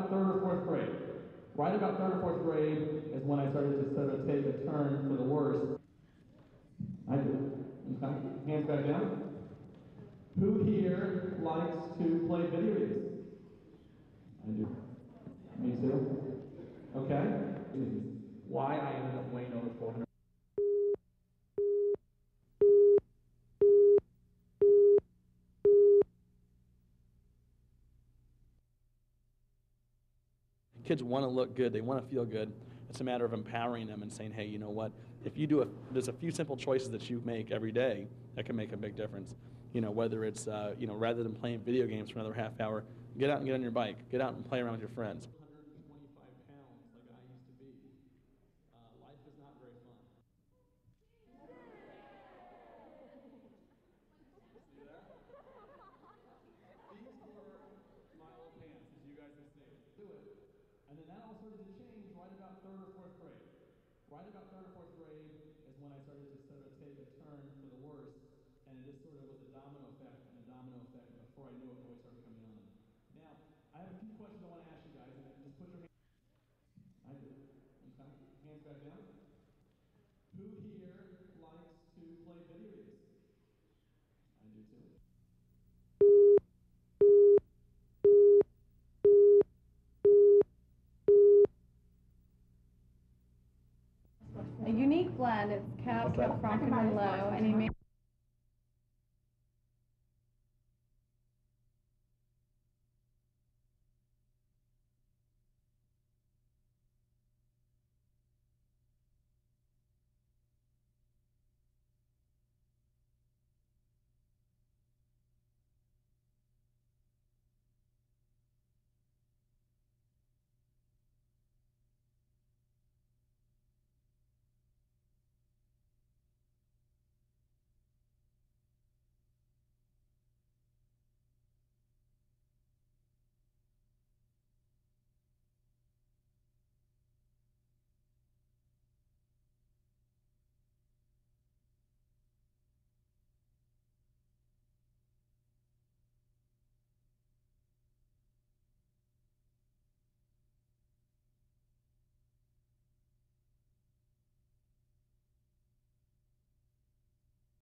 about third or fourth grade. Right about third or fourth grade is when I started to sort of take a turn for the worse. I do. Okay. Hands back down. Who here likes to play video games? I do. Me too. Okay. Why I ended up weighing over 400. Kids want to look good. They want to feel good. It's a matter of empowering them and saying, hey, you know what? If you do there's a few simple choices that you make every day that can make a big difference. You know, whether it's, rather than playing video games for another half hour, get out and get on your bike. Get out and play around with your friends. 125 pounds like I used to be. Life is not very fun. See there? These were my old pants, as you guys can see. Do it. And then that all started to change right about third or fourth grade. Right about third or fourth grade is when I started to sort of take a turn for the worse, and it just sort of was a domino effect and a domino effect, and before I knew it, boys started coming on. Now, I have a few questions I want to ask you guys, and just put your hands. I do. Okay. Hands back down. Who here likes to play video games? I do too. A unique blend. It's cab, cab, franken, and low, and he made